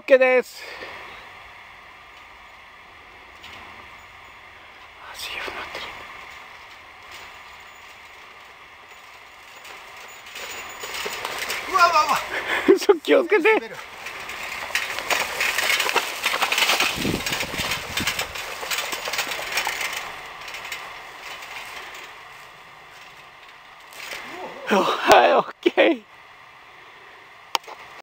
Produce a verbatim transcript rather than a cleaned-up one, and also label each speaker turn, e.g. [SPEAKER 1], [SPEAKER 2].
[SPEAKER 1] OK です。足がなってる。
[SPEAKER 2] うわうわうわ
[SPEAKER 1] 気をつけて。はい、OK。